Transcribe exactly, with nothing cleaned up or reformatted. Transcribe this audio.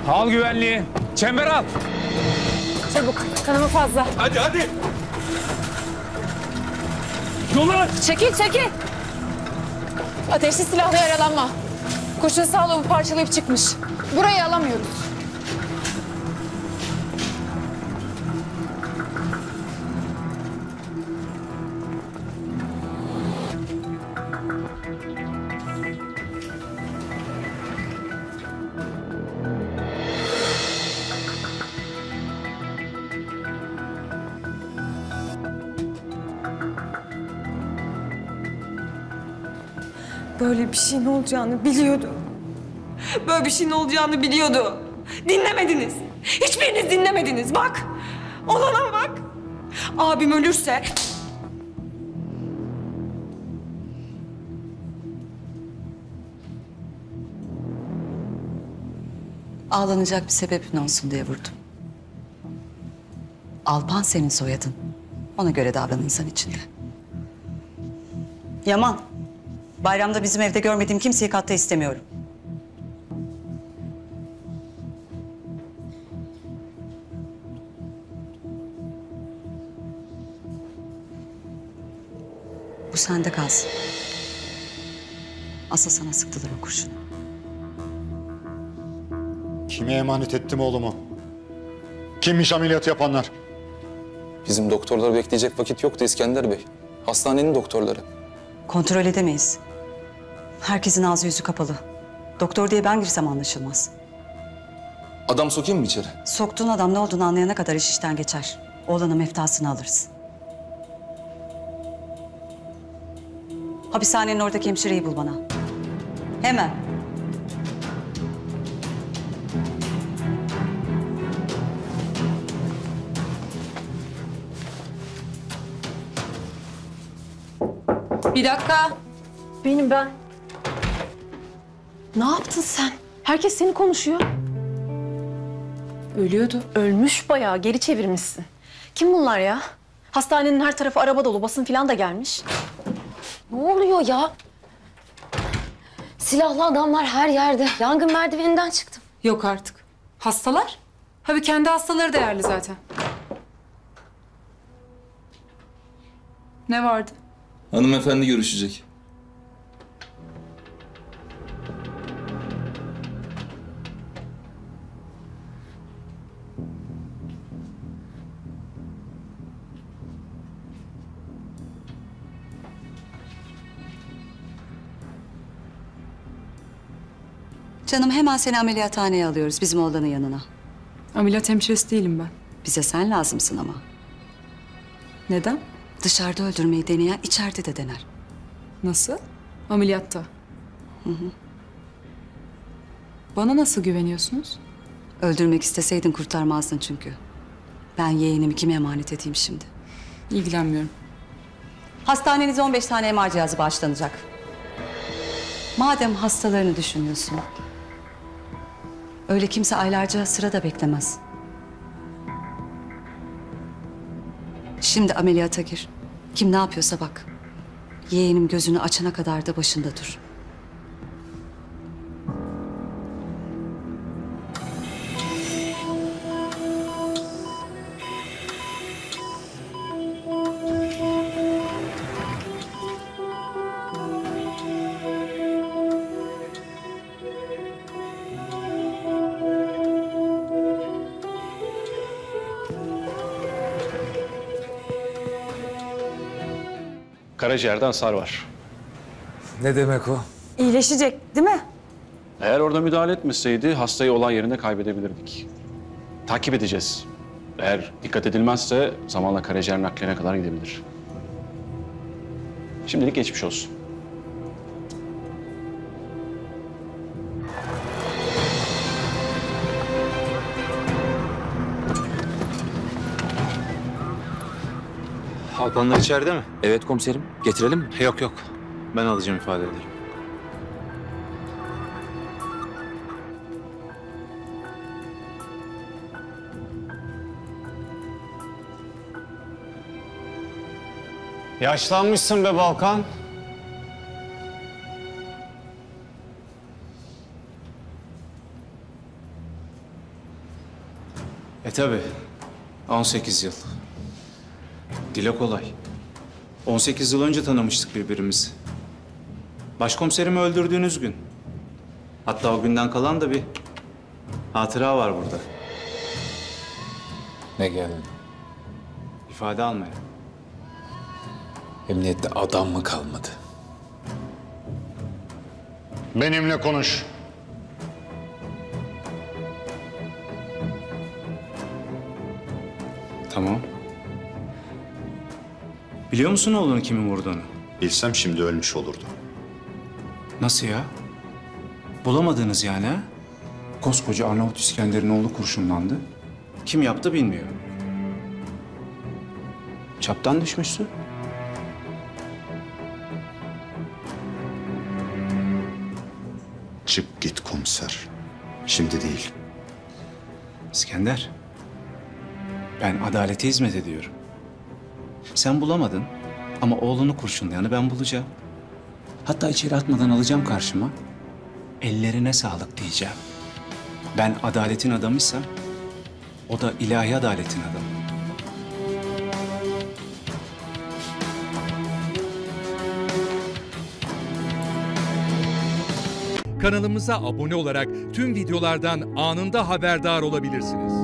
Al güvenliği. Çember al. Çabuk. Kanama fazla. Hadi hadi. Yola. Çekil çekil. Ateşli silahla yaralanma. Kurşun sağlığımı parçalayıp çıkmış. Burayı alamıyoruz. Böyle bir şeyin olacağını biliyordu. Böyle bir şeyin olacağını biliyordu. Dinlemediniz. Hiçbiriniz dinlemediniz. Bak. Olana bak. Abim ölürse... Ağlanacak bir sebebin olsun diye vurdum. Alpan senin soyadın. Ona göre davran insan içinde. Yaman, bayramda bizim evde görmediğim kimseyi katta istemiyorum. Bu sende kalsın. Asıl sana sıktılar o kurşunu. Kime emanet ettim oğlumu? Kimmiş ameliyatı yapanlar? Bizim doktorlar bekleyecek vakit yoktu İskender Bey. Hastanenin doktorları. Kontrol edemeyiz. Herkesin ağzı yüzü kapalı. Doktor diye ben girsem anlaşılmaz. Adam sokayım mı içeri? Soktuğun adam ne olduğunu anlayana kadar iş işten geçer. Oğlanın meftasını alırız. Hapishanenin oradaki hemşireyi bul bana. Hemen. Bir dakika. Benim ben. Ne yaptın sen? Herkes seni konuşuyor. Ölüyordu. Ölmüş bayağı. Geri çevirmişsin. Kim bunlar ya? Hastanenin her tarafı araba dolu. Basın falan da gelmiş. Ne oluyor ya? Silahlı adamlar her yerde. Yangın merdiveninden çıktım. Yok artık. Hastalar? Tabii kendi hastaları değerli zaten. Ne vardı? Hanımefendi görüşecek. Canım hemen seni ameliyathaneye alıyoruz bizim oğlanın yanına. Ameliyat hemşiresi değilim ben. Bize sen lazımsın ama. Neden? Dışarıda öldürmeyi deneyen içeride de dener. Nasıl? Ameliyatta. Hı hı. Bana nasıl güveniyorsunuz? Öldürmek isteseydin kurtarmazdın çünkü. Ben yeğenimi kime emanet edeyim şimdi? İlgilenmiyorum. Hastanenize on beş tane M R cihazı bağışlanacak. Madem hastalarını düşünüyorsun... öyle kimse aylarca sırada beklemez. Şimdi ameliyata gir. Kim ne yapıyorsa bak. Yeğenim gözünü açana kadar da başında dur. Karaciğerde hasar var. Ne demek o? İyileşecek değil mi? Eğer orada müdahale etmeseydi hastayı olay yerinde kaybedebilirdik. Takip edeceğiz. Eğer dikkat edilmezse zamanla karaciğer nakline kadar gidebilir. Şimdilik geçmiş olsun. Hakanlar içeride mi? Evet komiserim. Getirelim mi? Yok yok. Ben alacağım ifadeleri. Yaşlanmışsın be Balkan. E tabi. on sekiz yıl. Dile kolay. on sekiz yıl önce tanımıştık birbirimizi. Başkomiserimi öldürdüğünüz gün. Hatta o günden kalan da bir hatıra var burada. Ne geldin? İfade almaya. Emniyette adam mı kalmadı? Benimle konuş. Tamam. Biliyor musun oğlunu kimin vurduğunu? Bilsem şimdi ölmüş olurdu. Nasıl ya? Bulamadınız yani ha? Koskoca Arnavut İskender'in oğlu kurşunlandı. Kim yaptı bilmiyor. Çaptan düşmüşsün. Çık git komiser. Şimdi değil. İskender, ben adalete hizmet ediyorum. Sen bulamadın ama oğlunu kurşunlayanı ben bulacağım. Hatta içeri atmadan alacağım karşıma. Ellerine sağlık diyeceğim. Ben adaletin adamıysam o da ilahi adaletin adamı. Kanalımıza abone olarak tüm videolardan anında haberdar olabilirsiniz.